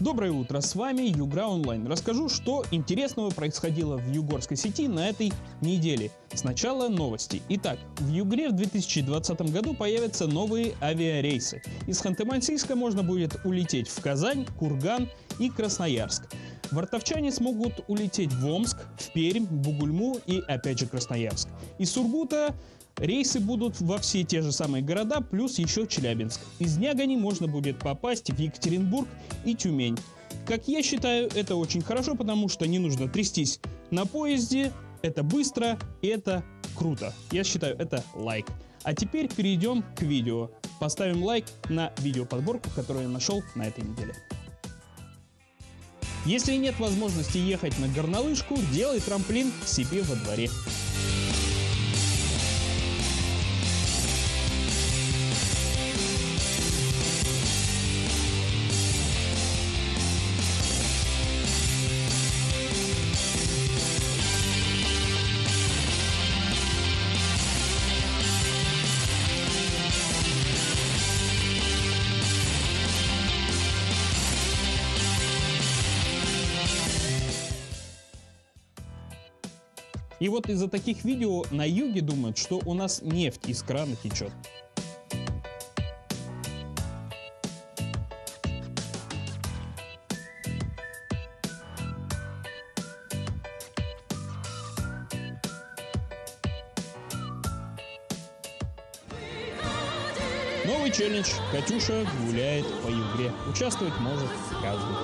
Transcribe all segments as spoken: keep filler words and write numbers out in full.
Доброе утро, с вами Югра Онлайн. Расскажу, что интересного происходило в югорской сети на этой неделе. Сначала новости. Итак, в Югре в две тысячи двадцатом году появятся новые авиарейсы. Из Ханты-Мансийска можно будет улететь в Казань, Курган и Красноярск. Вартовчане смогут улететь в Омск, в Пермь, Бугульму и опять же Красноярск. Из Сургута рейсы будут во все те же самые города, плюс еще Челябинск. Из Нягани можно будет попасть в Екатеринбург и Тюмень. Как я считаю, это очень хорошо, потому что не нужно трястись на поезде, это быстро и это круто. Я считаю, это лайк. А теперь перейдем к видео. Поставим лайк на видеоподборку, которую я нашел на этой неделе. Если нет возможности ехать на горнолыжку, делай трамплин себе во дворе. И вот из-за таких видео на юге думают, что у нас нефть из крана течет. Новый челлендж. Катюша гуляет по Югре. Участвовать может каждый.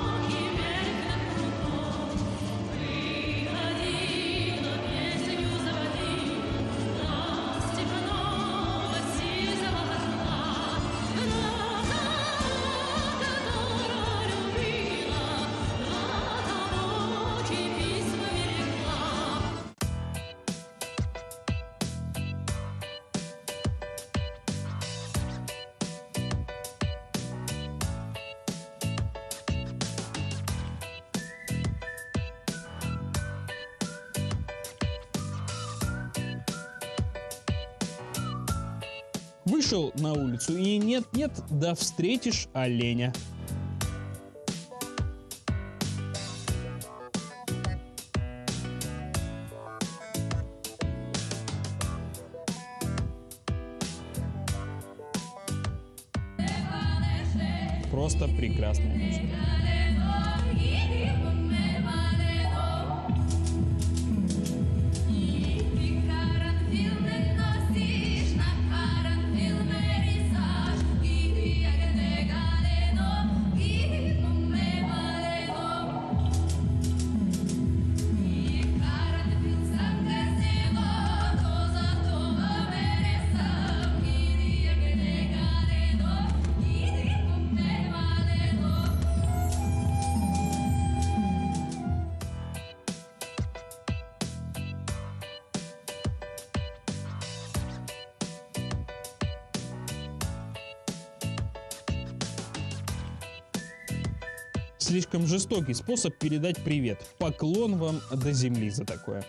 Вышел на улицу и нет-нет, да встретишь оленя. Просто прекрасная музыка. Слишком жестокий способ передать привет. Поклон вам до земли за такое.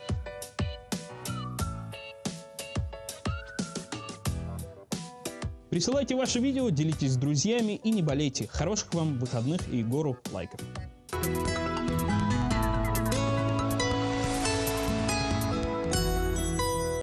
Присылайте ваши видео, делитесь с друзьями и не болейте. Хороших вам выходных и гору лайков.